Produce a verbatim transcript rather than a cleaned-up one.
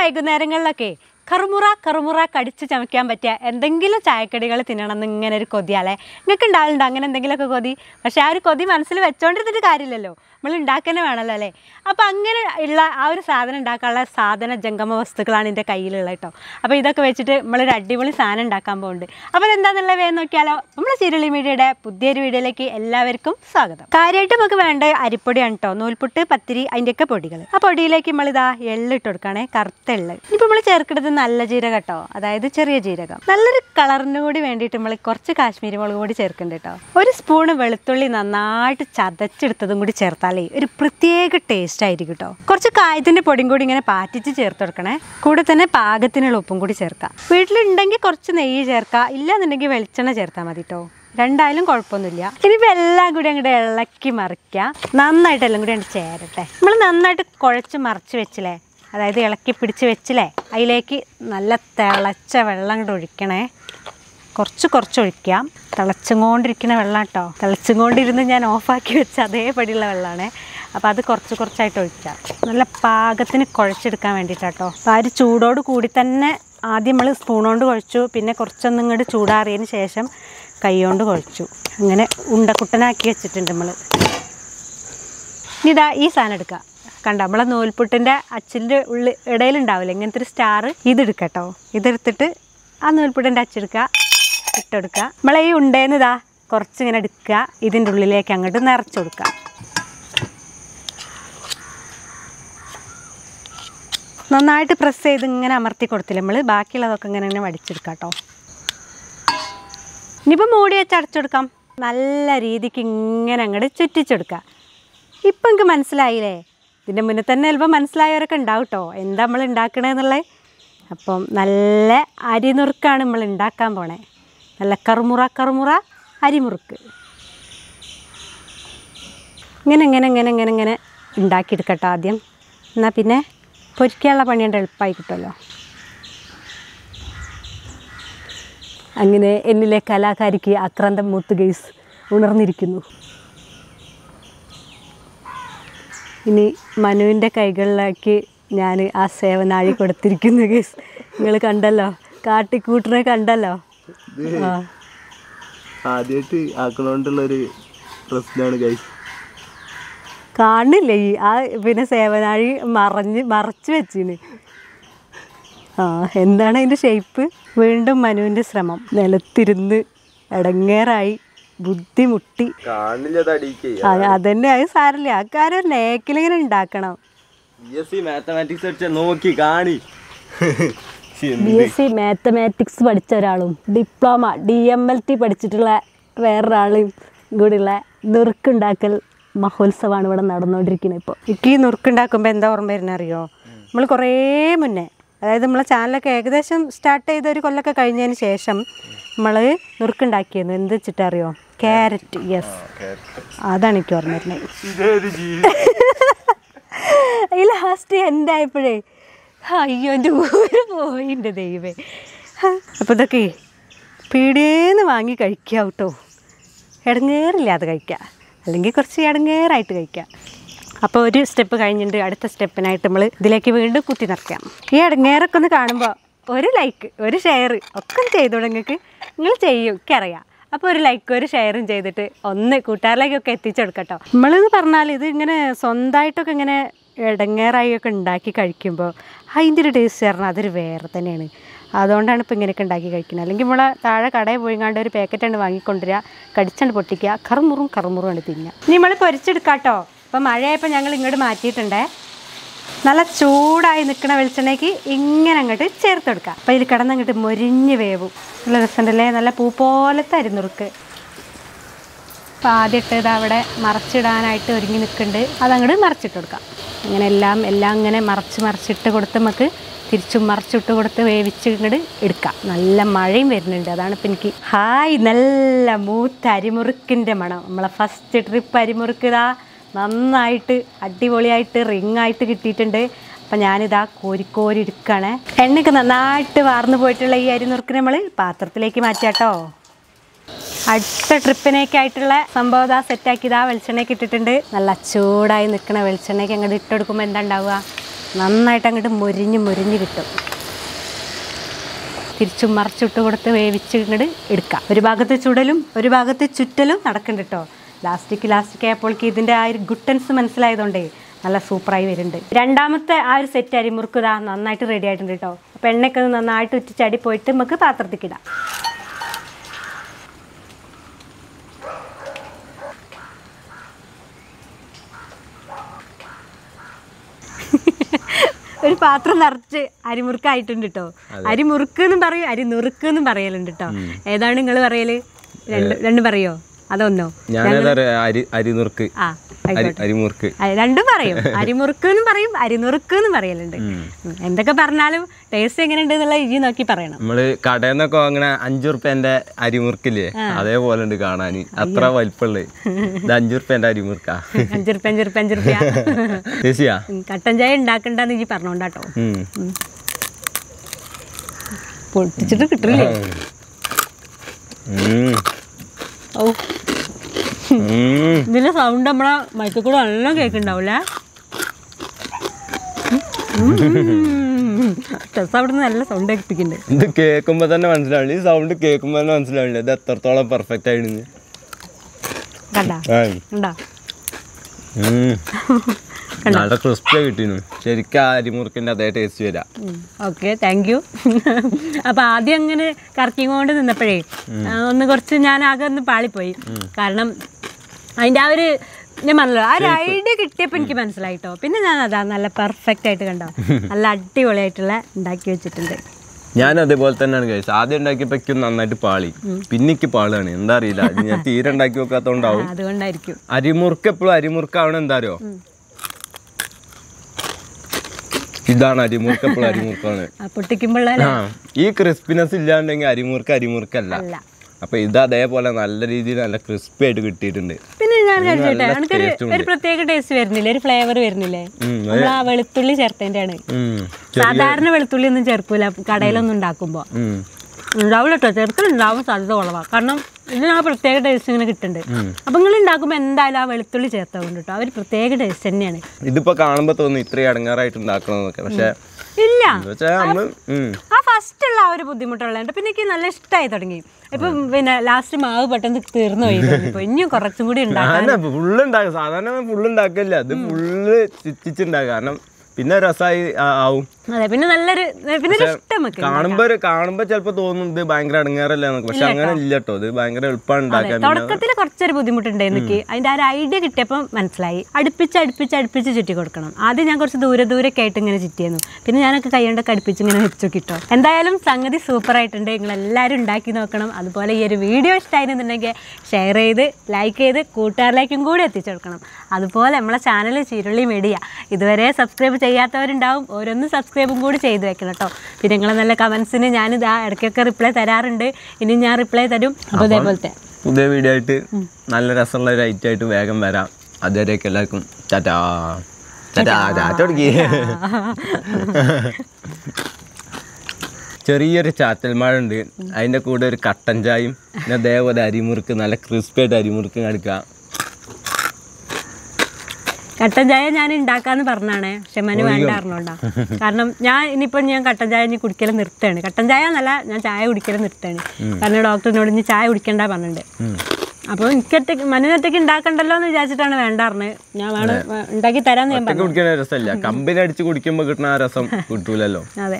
വൈകുന്നേരങ്ങളിലൊക്കെ കറുമുറ കറുമുറ കടിച്ച് ചമയ്ക്കാൻ പറ്റിയ എന്തെങ്കിലും ചായക്കടികൾ തിന്നണമെന്ന് ഇങ്ങനെ ഒരു കൊതിയാലേ. നിങ്ങൾക്ക് ഉണ്ടാവുന്നുണ്ടോ അങ്ങനെ എന്തെങ്കിലുമൊക്കെ കൊതി? പക്ഷേ ആ ഒരു കൊതി മനസ്സിൽ വെച്ചോണ്ടിരുന്നിട്ട് കാര്യമില്ലല്ലോ, നമ്മൾ ഉണ്ടാക്കാൻ വേണമല്ലോ അല്ലേ. അപ്പോൾ അങ്ങനെ ഉള്ള ആ ഒരു സാധനം ഉണ്ടാക്കാനുള്ള സാധന ജംഗമ വസ്തുക്കളാണ് എൻ്റെ കയ്യിലുള്ളത് കേട്ടോ. അപ്പോൾ ഇതൊക്കെ വെച്ചിട്ട് നമ്മളൊരു അടിപൊളി സാധനം ഉണ്ടാക്കാൻ പോകുന്നുണ്ട്. അപ്പോൾ എന്താണെന്നുള്ളത് വേഗം നോക്കിയാലോ. നമ്മൾ സീരിയൽ മീഡിയയുടെ പുതിയൊരു വീഡിയോയിലേക്ക് എല്ലാവർക്കും സ്വാഗതം. കാര്യമായിട്ട് നമുക്ക് വേണ്ട അരിപ്പൊടിയാണ് കേട്ടോ, നൂൽപുട്ട്, പത്തിരി, അതിൻ്റെയൊക്കെ പൊടികൾ. ആ പൊടിയിലേക്ക് നമ്മളിതാ എള്ളിട്ട് കൊടുക്കുകയാണേ, കറുത്ത എള്ള്. ഇപ്പോൾ നമ്മൾ ചേർക്കുന്നത് നല്ല ജീരകം കേട്ടോ, അതായത് ചെറിയ ജീരകം. നല്ലൊരു കളറിന് കൂടി വേണ്ടിയിട്ട് നമ്മൾ കുറച്ച് കാശ്മീരി മുളക് കൂടി ചേർക്കുന്നുണ്ട് കേട്ടോ. ഒരു സ്പൂണ് വെളുത്തുള്ളി നന്നായിട്ട് ചതച്ചെടുത്തതും കൂടി ചേർത്താലേ ഒരു പ്രത്യേക ടേസ്റ്റ് ആയിരിക്കും കേട്ടോ. കുറച്ച് കായത്തിൻ്റെ പൊടിയും കൂടി ഇങ്ങനെ പാറ്റിച്ച് ചേർത്ത് കൊടുക്കണേ. കൂടെ തന്നെ പാകത്തിനുള്ള ഉപ്പും കൂടി ചേർക്കാം. വീട്ടിലുണ്ടെങ്കിൽ കുറച്ച് നെയ്യ് ചേർക്കാം, ഇല്ലാന്നുണ്ടെങ്കിൽ വെളിച്ചെണ്ണ ചേർത്താൽ മതി കേട്ടോ. രണ്ടായാലും കുഴപ്പമൊന്നുമില്ല. ഇനിയിപ്പോൾ എല്ലാം കൂടി അങ്ങോട്ട് ഇളക്കി മറിക്കുക. നന്നായിട്ട് എല്ലാം കൂടി അങ്ങോട്ട് ചേരട്ടെ. നമ്മൾ നന്നായിട്ട് കുഴച്ച് മറിച്ച് വെച്ചില്ലേ, അതായത് ഇളക്കി പിടിച്ച് വെച്ചില്ലേ, അതിലേക്ക് നല്ല തിളച്ച വെള്ളം അങ്ങോട്ട് ഒഴിക്കണേ. കുറച്ച് കുറച്ച് ഒഴിക്കാം. തിളച്ചും കൊണ്ടിരിക്കുന്ന വെള്ളം കേട്ടോ, തിളച്ചും കൊണ്ടിരുന്ന് ഞാൻ ഓഫാക്കി വെച്ച അതേപടിയുള്ള വെള്ളമാണ്. അപ്പോൾ അത് കുറച്ച് കുറച്ചായിട്ട് ഒഴിക്കാം. നല്ല പാകത്തിന് കുഴച്ചെടുക്കാൻ വേണ്ടിയിട്ടാട്ടോ. അപ്പോൾ ആ ഒരു ചൂടോട് കൂടി തന്നെ ആദ്യം നമ്മൾ സ്പൂൺ കൊണ്ട് കുഴച്ചു, പിന്നെ കുറച്ചൊന്നും ഇങ്ങോട്ട് ചൂടാറിയതിന് ശേഷം കൈ കൊണ്ട് കുഴച്ചു. അങ്ങനെ ഉണ്ടക്കുട്ടനാക്കി വെച്ചിട്ടുണ്ട് നമ്മൾ. ഇതാ ഈ സാധനം എടുക്കുക. കണ്ട നമ്മളെ നൂൽപുട്ടിൻ്റെ അച്ചിൻ്റെ ഉള്ളിൽ ഇടയിലുണ്ടാവില്ല ഇങ്ങനത്തെ ഒരു സ്റ്റാർ, ഇതെടുക്കട്ടോ. ഇതെടുത്തിട്ട് ആ നൂൽപുട്ടിൻ്റെ അച്ചെടുക്കുക, ഇട്ടെടുക്കുക. നമ്മളെ ഈ ഉണ്ടേന്ന് ഇതാ കുറച്ചിങ്ങനെ എടുക്കുക, ഇതിൻ്റെ ഉള്ളിലേക്ക് അങ്ങോട്ട് നിറച്ച് കൊടുക്കുക. നന്നായിട്ട് പ്രസ് ചെയ്ത് ഇങ്ങനെ അമർത്തി കൊടുത്തില്ല നമ്മൾ, ബാക്കിയുള്ളതൊക്കെ ഇങ്ങനെ ഇങ്ങനെ വടിച്ചെടുക്കാം കേട്ടോ. ഇനിയിപ്പോൾ മൂടി വെച്ച് അടച്ചെടുക്കാം. നല്ല രീതിക്ക് ഇങ്ങനെ അങ്ങോട്ട് ചുറ്റിച്ചെടുക്കുക. ഇപ്പം എനിക്ക് മനസ്സിലായില്ലേ, ഇതിൻ്റെ മുന്നേ തന്നെ ചിലപ്പോൾ മനസ്സിലായവരൊക്കെ ഉണ്ടാവും കേട്ടോ എന്താ നമ്മൾ ഉണ്ടാക്കണേന്നുള്ളത്. അപ്പം നല്ല അരിനുറുക്കാണ് നമ്മൾ ഉണ്ടാക്കാൻ പോണേ, നല്ല കറുമുറ കറുമുറ അരിമുറുക്ക്. ഇങ്ങനെ ഇങ്ങനെ ഇങ്ങനെ ഇങ്ങനെ ഇങ്ങനെ ഉണ്ടാക്കിയെടുക്കട്ടോ ആദ്യം. എന്നാൽ പിന്നെ പൊരിക്കാനുള്ള പണിയുണ്ട്, എളുപ്പമായി കിട്ടുമല്ലോ. അങ്ങനെ എന്നിലെ കലാകാരിക്ക് ആക്രാന്തം മൂത്ത് ഗെയ്സ് ഉണർന്നിരിക്കുന്നു. ഇനി മനുവിൻ്റെ കൈകളിലേക്ക് ഞാൻ ആ സേവനാഴി കൊടുത്തിരിക്കുന്നു ഗൈസ്. നിങ്ങൾ കണ്ടല്ലോ, കാട്ടിക്കൂട്ടിനെ കണ്ടല്ലോ. ആദ്യമായിട്ട് ആക്കണോണ്ടുള്ളൊരു പ്രശ്നമാണ് ഗൈസ്. കാണില്ലേ ഈ ആ പിന്നെ സേവനാഴി മറഞ്ഞ് മറച്ച് വെച്ചിന്. ആ എന്താണ് അതിൻ്റെ ഷേപ്പ്. വീണ്ടും മനുവിൻ്റെ ശ്രമം. നിലത്തിരുന്ന് ഇടങ്ങേറായി, ബുദ്ധിമുട്ടി. അതന്നെ, അത് സാരല്ല. ആ കാര്യം നേക്കിലിങ്ങനെ ഉണ്ടാക്കണം. ബി എസ് സി മാത്തമാറ്റിക്സ് നോക്കി കാണി. ബി എസ് സി മാത്തമാറ്റിക്സ് പഠിച്ച ഒരാളും diploma D M L T പഠിച്ചിട്ടുള്ള വേറൊരാളും കൂടിയുള്ള നുറുക്കുണ്ടാക്കൽ മഹോത്സവമാണ് ഇവിടെ നടന്നുകൊണ്ടിരിക്കുന്നത്. ഇപ്പോൾ എനിക്ക് ഈ നുറുക്കുണ്ടാക്കുമ്പോൾ എന്താ ഓർമ്മ വരുന്നത് അറിയോ, നമ്മൾ കുറേ മുന്നേ, അതായത് നമ്മളെ ചാനലൊക്കെ ഏകദേശം സ്റ്റാർട്ട് ചെയ്ത ഒരു കൊല്ലമൊക്കെ കഴിഞ്ഞതിന് ശേഷം നമ്മൾ നുറുക്കുണ്ടാക്കിയിരുന്നു. എന്ത് വെച്ചിട്ടറിയോ, ക്യാരറ്റ്. യെസ്, അതാണ് എനിക്ക് ഓർമ്മ വരുന്നത്. ഈ ലാസ്റ്റ് എന്തായപ്പോഴേ അയ്യോ എൻ്റെ ഊര് പോയിൻ്റെ ദൈവമേ. അപ്പോൾ ഇതൊക്കെ പീടിയേന്ന് വാങ്ങി കഴിക്കുക കേട്ടോ, ഇടങ്ങേറില്ലാതെ കഴിക്കുക, അല്ലെങ്കിൽ കുറച്ച് ഇടങ്ങേറായിട്ട് കഴിക്കുക. അപ്പോൾ ഒരു സ്റ്റെപ്പ് കഴിഞ്ഞിട്ട് അടുത്ത സ്റ്റെപ്പിനായിട്ട് നമ്മൾ ഇതിലേക്ക് വീണ്ടും കുത്തി നിറയ്ക്കാം. ഈ ഇടങ്ങേറൊക്കെ ഒന്ന് കാണുമ്പോൾ ഒരു ലൈക്ക്, ഒരു ഷെയർ ഒക്കെ ചെയ്തു നിങ്ങൾക്ക് നിങ്ങൾ ചെയ്യും, എനിക്കറിയാം. അപ്പോൾ ഒരു ലൈക്ക് ഒരു ഷെയറും ചെയ്തിട്ട് ഒന്ന് കൂട്ടുകാരിലേക്കൊക്കെ എത്തിച്ചെടുക്കട്ടോ. നമ്മളെന്ന് പറഞ്ഞാൽ ഇത് ഇങ്ങനെ സ്വന്തമായിട്ടൊക്കെ ഇങ്ങനെ ഇടങ്ങേറായൊക്കെ ഉണ്ടാക്കി കഴിക്കുമ്പോൾ അതിൻ്റെ ഒരു ടേസ്റ്റ് പറഞ്ഞാൽ അതൊരു വേറെ തന്നെയാണ്. അതുകൊണ്ടാണ് ഇപ്പോൾ ഇങ്ങനെയൊക്കെ ഉണ്ടാക്കി കഴിക്കുന്നത്. അല്ലെങ്കിൽ നമ്മളെ താഴെ കടയിൽ പോയിങ്ങാണ്ട് ഒരു പാക്കറ്റാണ് വാങ്ങിക്കൊണ്ടുവരിക, കടിച്ചാണ്ട് പൊട്ടിക്കുക, കറുമുറും കറുമുറും ആണ് തിന്നുക. ഇനി നമ്മൾ പൊരിച്ചെടുക്കാം കേട്ടോ. അപ്പോൾ മഴയായപ്പോൾ ഞങ്ങൾ ഇങ്ങോട്ട് മാറ്റിയിട്ടുണ്ടേ. നല്ല ചൂടായി നിൽക്കുന്ന വെളിച്ചെണ്ണയ്ക്ക് ഇങ്ങനെ അങ്ങോട്ട് ചേർത്തെടുക്കുക. അപ്പോൾ ഇതിൽ കിടന്നങ്ങോട്ട് മൊരിഞ്ഞ് വേവും. നല്ല രസമുണ്ടല്ലേ, നല്ല പൂ പോലത്തെ അരിനുറുക്ക്. അപ്പോൾ ആദ്യമായിട്ട് ഇത് അവിടെ മറച്ചിടാനായിട്ട് ഒരുങ്ങി നിൽക്കുന്നുണ്ട്, അതങ്ങോട്ട് മറച്ചിട്ട് കൊടുക്കാം. ഇങ്ങനെ എല്ലാം എല്ലാം ഇങ്ങനെ മറച്ച് മറിച്ചിട്ട് കൊടുത്ത് നമുക്ക് തിരിച്ചും മറിച്ചിട്ട് കൊടുത്ത് വേവിച്ച് ഇങ്ങോട്ട് എടുക്കാം. നല്ല മഴയും വരുന്നുണ്ട്, അതാണ് ഇപ്പം എനിക്ക്. ഹായ്, നല്ല മൂത്ത അരിമുറുക്കിൻ്റെ മണം. നമ്മളെ ഫസ്റ്റ് ട്രിപ്പ് അരിമുറുക്ക് ഇതാ നന്നായിട്ട് അടിപൊളിയായിട്ട് റിങ്ങായിട്ട് കിട്ടിയിട്ടുണ്ട്. അപ്പം ഞാനിതാ കോരിക്കോരി എടുക്കുകയാണ്. എണ്ണയൊക്കെ നന്നായിട്ട് വാർന്നു പോയിട്ടുള്ള ഈ അരിനുറുക്കിനെ നമ്മൾ പാത്രത്തിലേക്ക് മാറ്റാട്ടോ. അടുത്ത ട്രിപ്പിനൊക്കെ ആയിട്ടുള്ള സംഭവം ഇതാ സെറ്റാക്കി ഇതാ വെളിച്ചെണ്ണയ്ക്ക് ഇട്ടിട്ടുണ്ട്. നല്ല ചൂടായി നിൽക്കുന്ന വെളിച്ചെണ്ണയ്ക്ക് അങ്ങോട്ട് ഇട്ടെടുക്കുമ്പോൾ എന്താ ഉണ്ടാവുക, നന്നായിട്ട് അങ്ങോട്ട് മൊരിഞ്ഞ് മൊരിഞ്ഞ് കിട്ടും. തിരിച്ചും മറിച്ചിട്ട് കൊടുത്ത് വേവിച്ച് ഇങ്ങോട്ട് എടുക്കാം. ഒരു ഭാഗത്ത് ചുടലും ഒരു ഭാഗത്ത് ചുറ്റലും നടക്കുന്നുണ്ട് കേട്ടോ. ലാസ്റ്റിക്ക് ലാസ്റ്റിക്ക് ആയപ്പോഴേക്ക് ഇതിൻ്റെ ആ ഒരു ഗുട്ടൻസ് മനസ്സിലായതുകൊണ്ടേ നല്ല സൂപ്പറായി വരുന്നുണ്ട്. രണ്ടാമത്തെ ആ ഒരു സെറ്റ് അരിമുറുക്ക് ഇതാ നന്നായിട്ട് റെഡി ആയിട്ടുണ്ട് കേട്ടോ. അപ്പോൾ എണ്ണയൊക്കെ നന്നായിട്ട് ഉറ്റിച്ചടി പോയിട്ട് നമുക്ക് പാത്രത്തേക്ക് ഇടാം. ഒരു പാത്രം നിറച്ച് അരിമുറുക്കായിട്ടുണ്ട് കേട്ടോ. അരിമുറുക്ക് എന്നും പറയും, അരി നുറുക്ക് എന്നും പറയലുണ്ട് കേട്ടോ. ഏതാണ് നിങ്ങൾ പറയല്? രണ്ട് രണ്ടും പറയോ അതൊന്നോ? അരിനുറുക്ക് ആ അരിമുറുക്ക് രണ്ടും പറയും. അരിമുറുക്ക് എന്നും പറയും, അരിനുറുക്ക് എന്നും പറയലുണ്ട്. എന്തൊക്കെ പറഞ്ഞാലും ടേസ്റ്റ് എങ്ങനെയുണ്ട് എന്നുള്ള ഇജി നോക്കി പറയണം. നമ്മള് കടയിൽ നിന്നൊക്കെ അങ്ങനെ അഞ്ചു റുപ്യന്റെ അരിമുറുക്കില്ലേ, അതേപോലെ ഉണ്ട് കാണാൻ. അത്ര വലിപ്പമുള്ള ഇത് അഞ്ചു റുപ്യന്റെ അരിമുറുക്കാ. അഞ്ചു റുപ്യ അഞ്ചു റുപ്യ അഞ്ചു റുപ്യ ചേച്ചിയാ കട്ടൻ ചായ ഉണ്ടാക്കണ്ടെന്ന് ഇജി പറഞ്ഞോണ്ടാട്ടോ. പൊട്ടിച്ചിട്ട് കിട്ടില്ലേ? ഓ ഇതിന്റെ സൗണ്ട് നമ്മളെ മൈക്കിൽ കൂടെ നല്ല കേൾക്കുന്നുണ്ടാവൂലേ? ടെസ് അവിടെ നിന്ന് നല്ല സൗണ്ട് കേൾപ്പിക്കുന്നുണ്ട്. ഇത് കേൾക്കുമ്പോ തന്നെ മനസ്സിലാവില്ല, ഈ സൗണ്ട് കേൾക്കുമ്പോ തന്നെ മനസ്സിലാവില്ല ഇത് എത്രത്തോളം പെർഫെക്റ്റ് ആയിരുന്നു. കണ്ടാ കണ്ടാ നല്ല ക്രിസ്പി കിട്ടിയിരുന്നു. ശരിക്കും അരിമുറുക്കിന്റെ അതേ ടേസ്റ്റ് വരാം. Okay, thank you. അപ്പൊ ആദ്യം അങ്ങനെ കറക്കി കൊണ്ട് നിന്നപ്പോഴേ ഒന്ന് കുറച്ച് ഞാൻ ആകെ ഒന്ന് പാളിപ്പോയി. കാരണം അതിൻ്റെ ആ ഒരു ഞാൻ പറഞ്ഞല്ലോ ആ ഒരു ഐഡിയ കിട്ടിയപ്പോൾ എനിക്ക് മനസ്സിലായിട്ടോ. പിന്നെ ഞാൻ അതാ നല്ല പെർഫെക്റ്റ് ആയിട്ട് കണ്ടോ, നല്ല അടിപൊളിയായിട്ടുള്ള ഉണ്ടാക്കി വെച്ചിട്ടുണ്ട്. ഞാൻ അതേപോലെ തന്നെയാണ് കഴിച്ചത്. ആദ്യം ഉണ്ടാക്കിയപ്പോഴേക്കും നന്നായിട്ട് പാളി, പിന്നിക്ക് പാളാണ്. എന്താ അറിയില്ല, ഞാൻ തീരെ ഉണ്ടാക്കി വെക്കാത്തോണ്ടാവും. അതുകൊണ്ടായിരിക്കും അരിമുറുക്ക് എപ്പോഴും അരിമുറുക്കാവണം. എന്താ അറിയോ, ഇതാണ് അരിമുറുക്ക് എപ്പോഴും അരിമുറുക്കാണ്. പൊട്ടിക്കുമ്പോൾ ഈ ക്രിസ്പിനെസ് ഇല്ലാണ്ടെങ്കിൽ അരിമുറുക്ക് അരിമുറുക്കല്ല. അപ്പൊ ഇത് അതേപോലെ നല്ല രീതിയിൽ നല്ല ക്രിസ്പി ആയിട്ട് കിട്ടിയിട്ടുണ്ട്. പിന്നെ ഞാൻ കഴിച്ചോട്ടെ, എനിക്കൊരു ഒരു പ്രത്യേക ടേസ്റ്റ് വരുന്നില്ലേ, ഒരു ഫ്ലേവർ വരുന്നില്ലേ? നമ്മൾ ആ വെളുത്തുള്ളി ചേർത്തതിന്റെ ആണ്. സാധാരണ വെളുത്തുള്ളി ഒന്നും ചേർക്കൂല കടയിലൊന്നും ഉണ്ടാക്കുമ്പോ. ഉണ്ടാവില്ല കേട്ടോ, ചേർക്കലുണ്ടാവും സാധ്യത കുറവാണ്. കാരണം ഇതിന് ആ പ്രത്യേക ടേസ്റ്റ് ഇങ്ങനെ കിട്ടുന്നുണ്ട്. അപ്പൊ നിങ്ങൾ ഉണ്ടാക്കുമ്പോൾ എന്തായാലും ആ വെളുത്തുള്ളി ചേർത്തതുകൊണ്ട് കേട്ടോ, അവർ പ്രത്യേക ടേസ്റ്റ് തന്നെയാണ്. ഇതിപ്പോ കാണുമ്പോ തോന്നുന്നു ഇത്രയും അടങ്ങാറായിട്ട് ഉണ്ടാക്കണമെന്നൊക്കെ, പക്ഷെ ഇല്ല. ആ ഫസ്റ്റ് ഉള്ള ആ ഒരു ബുദ്ധിമുട്ടുള്ളതുണ്ട്. പിന്നെ എനിക്ക് നല്ല ഇഷ്ടമായി തുടങ്ങി. ഇപ്പൊ പിന്നെ ലാസ്റ്റ് മാവ് പെട്ടെന്ന് തീർന്നു പോയി. ഇപ്പൊ ഇനിയും കുറച്ചും കൂടി ഉണ്ടാക്കാം. ഫുള്ള് ഉണ്ടാക്കും. സാധാരണ ഫുള്ള് ഉണ്ടാക്കില്ല, അത് ഫുള്ള് ചിച്ചിച്ചുണ്ടാക്കുക. കാരണം പിന്നെ രസമായി ആവും. അതെ, പിന്നെ നല്ലൊരു പിന്നെ ഇഷ്ടം കാണുമ്പോ കാണുമ്പോ ചിലപ്പോ തോന്നും ഇത് ഭയങ്കര അടങ്ങാറല്ല, പക്ഷെ അങ്ങനെ ഇല്ല കേട്ടോ. ഇത് ഭയങ്കര എളുപ്പമാണ് ഉണ്ടാക്കാൻ. തുടക്കത്തിൽ കുറച്ചൊരു ബുദ്ധിമുട്ടുണ്ടായിരുന്നു എനിക്ക്. അതിന്റെ ആ ഒരു ഐഡിയ കിട്ടിയപ്പോൾ മനസ്സിലായി. അടുപ്പിച്ച് അടുപ്പിച്ച് അടുപ്പിച്ച് ചുറ്റി കൊടുക്കണം. ആദ്യം ഞാൻ കുറച്ച് ദൂരെ ദൂരൊക്കെ ആയിട്ട് ഇങ്ങനെ ചുറ്റിയായിരുന്നു. പിന്നെ ഞാനൊക്കെ കൈകൊണ്ടൊക്കെ അടുപ്പിച്ച് ഇങ്ങനെ വെച്ചു കിട്ടോ. എന്തായാലും സംഗതി സൂപ്പർ ആയിട്ടുണ്ട്. നിങ്ങൾ എല്ലാവരും ഉണ്ടാക്കി നോക്കണം. അതുപോലെ ഈ ഒരു വീഡിയോ ഇഷ്ടമായിരുന്നുണ്ടെങ്കിൽ ഷെയർ ചെയ്ത് ലൈക്ക് ചെയ്ത് കൂട്ടുകാരിലേക്കും കൂടി എത്തിച്ചു കൊടുക്കണം. അതുപോലെ നമ്മളെ ചാനൽ ചീരുള്ളി മീഡിയ ഇതുവരെ സബ്സ്ക്രൈബ് ചെയ്യാത്തവരുണ്ടാവും, ഓരോന്ന് സബ്സ്ക്രൈബും കൂടി ചെയ്ത് വെക്കണം കേട്ടോ. പിന്നെ നിങ്ങൾ നല്ല കമൻസിന് ഞാനിത് ഇടയ്ക്കൊക്കെ റിപ്ലൈ തരാറുണ്ട്. ഇനി ഞാൻ റിപ്ലൈ തരും. അപ്പോൾ അതേപോലത്തെ പുതിയ വീഡിയോ ആയിട്ട് നല്ല രസമുള്ള ഒരു ഐറ്റം ആയിട്ട് വേഗം വരാം. അതുവരെയൊക്കെ എല്ലാവർക്കും ടാറ്റാ ടാറ്റാ ടാറ്റ കൊടുക്കി. ചെറിയൊരു ചാറ്റൽ മഴ ഉണ്ട്, അതിൻ്റെ കൂടെ ഒരു കട്ടൻ ചായയും പിന്നെ അതേപോലെ അരിമുറുക്ക് നല്ല ക്രിസ്പി ആയിട്ട് അരിമുറുക്ക് കടിക്കുക. കട്ടൻ ചായ ഞാൻ ഉണ്ടാക്കാന്ന് പറഞ്ഞാണേ, പക്ഷെ മനു വേണ്ട അറിഞ്ഞോണ്ടാ. കാരണം ഞാൻ ഇനിയിപ്പോൾ ഞാൻ കട്ടൻ ചായ ഇനി കുടിക്കലും നിർത്തുകയാണ്. കട്ടൻ ചായ എന്നല്ല, ഞാൻ ചായ കുടിക്കലും നിർത്തുകയാണ്. കാരണം ഡോക്ടറിനോട് ഇനി ചായ കുടിക്കണ്ട പറഞ്ഞിട്ടുണ്ട്. അപ്പോൾ എനിക്കൊറ്റയ്ക്ക് മനുവിനൊറ്റയ്ക്ക് ഉണ്ടാക്കണ്ടല്ലോ എന്ന് വിചാരിച്ചിട്ടാണ് വേണ്ട പറഞ്ഞത്. ഞാൻ വേണം ഉണ്ടാക്കി തരാമെന്ന് ഞാൻ പറഞ്ഞു. രസമല്ല, കമ്പനി അടിച്ച് കുടിക്കുമ്പോൾ കിട്ടുന്ന ആ രസം കിട്ടൂലല്ലോ. അതെ,